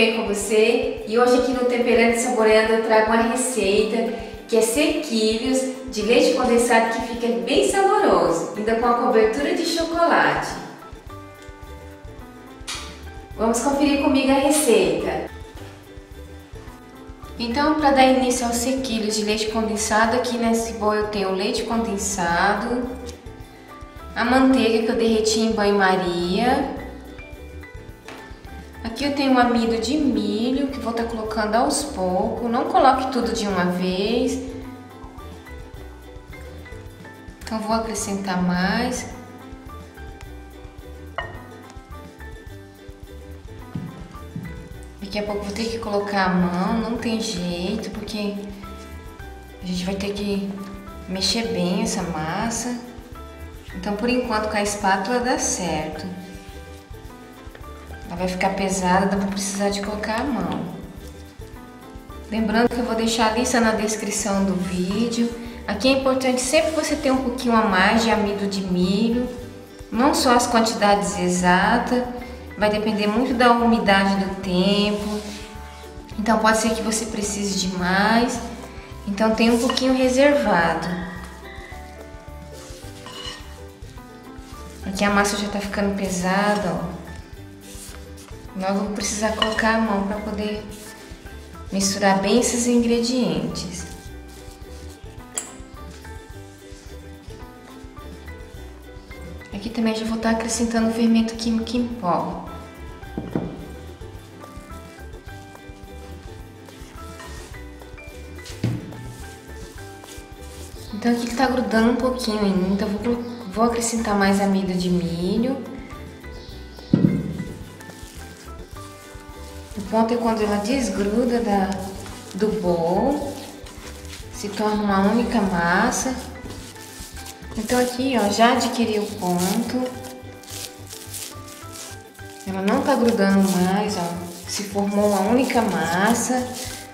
bem com você? E hoje aqui no Temperando e Saboreando eu trago uma receita que é sequilhos de leite condensado que fica bem saboroso, ainda com a cobertura de chocolate. Vamos conferir comigo a receita. Então, para dar início aos sequilhos de leite condensado, aqui nesse bowl eu tenho o leite condensado, a manteiga que eu derreti em banho-maria. Aqui eu tenho um amido de milho que vou estar colocando aos poucos, não coloque tudo de uma vez. Então vou acrescentar mais. Daqui a pouco vou ter que colocar a mão, não tem jeito, porque a gente vai ter que mexer bem essa massa. Então por enquanto com a espátula dá certo. Ela vai ficar pesada, dá pra precisar de colocar a mão. Lembrando que eu vou deixar a lista na descrição do vídeo. Aqui é importante sempre você ter um pouquinho a mais de amido de milho. Não só as quantidades exatas, vai depender muito da umidade do tempo. Então pode ser que você precise de mais. Então tem um pouquinho reservado. Aqui a massa já tá ficando pesada, ó. Logo eu vou precisar colocar a mão para poder misturar bem esses ingredientes. Aqui também já vou estar acrescentando o fermento químico em pó. Então aqui está grudando um pouquinho ainda, então vou acrescentar mais amido de milho. O ponto é quando ela desgruda do bowl, se torna uma única massa. Então aqui, ó, já adquiri o ponto. Ela não tá grudando mais, ó, se formou uma única massa.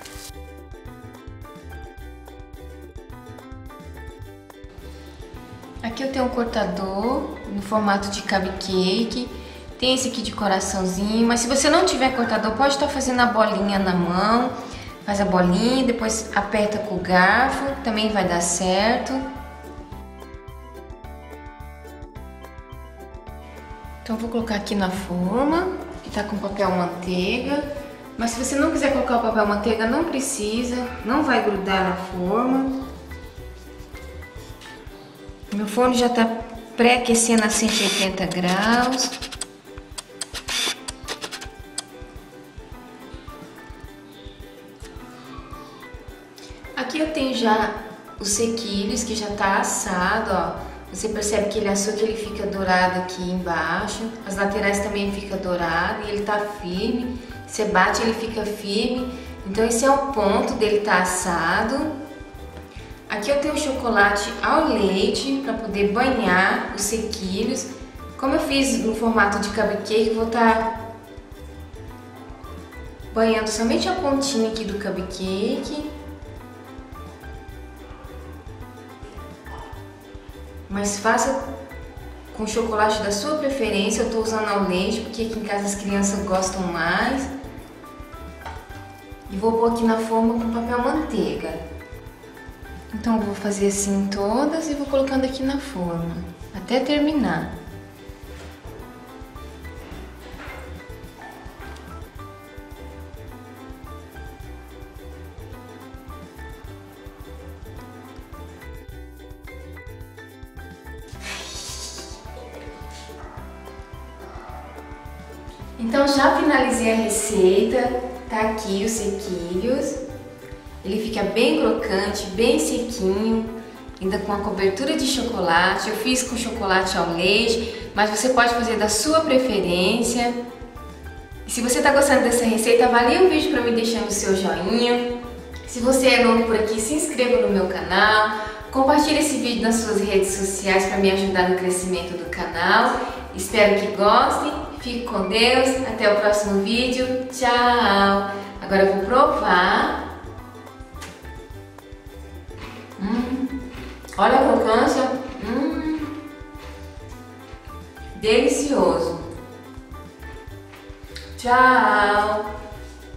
Aqui eu tenho um cortador no formato de cupcake. Tem esse aqui de coraçãozinho, mas se você não tiver cortador, pode estar fazendo a bolinha na mão. Faz a bolinha, depois aperta com o garfo, também vai dar certo. Então eu vou colocar aqui na forma, que tá com papel manteiga. Mas se você não quiser colocar o papel manteiga, não precisa, não vai grudar na forma. Meu forno já tá pré-aquecendo a 180 graus. Aqui eu tenho já os sequilhos que já tá assado, ó. Você percebe que ele assou, que ele fica dourado aqui embaixo. As laterais também fica dourado e ele tá firme. Você bate, ele fica firme. Então esse é o ponto dele tá assado. Aqui eu tenho chocolate ao leite para poder banhar os sequilhos. Como eu fiz no formato de cupcake, vou estar banhando somente a pontinha aqui do cupcake. Mas faça com chocolate da sua preferência. Eu tô usando ao leite porque aqui em casa as crianças gostam mais. E vou pôr aqui na forma com papel manteiga. Então eu vou fazer assim em todas e vou colocando aqui na forma até terminar. Então já finalizei a receita, tá aqui os sequilhos. Ele fica bem crocante, bem sequinho, ainda com a cobertura de chocolate. Eu fiz com chocolate ao leite, mas você pode fazer da sua preferência. E se você tá gostando dessa receita, avalie o vídeo para me deixando o seu joinha. Se você é novo por aqui, se inscreva no meu canal. Compartilhe esse vídeo nas suas redes sociais para me ajudar no crescimento do canal. Espero que gostem. Fique com Deus. Até o próximo vídeo. Tchau! Agora eu vou provar. Olha a crocância. Delicioso. Tchau!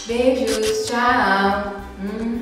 Beijos, tchau!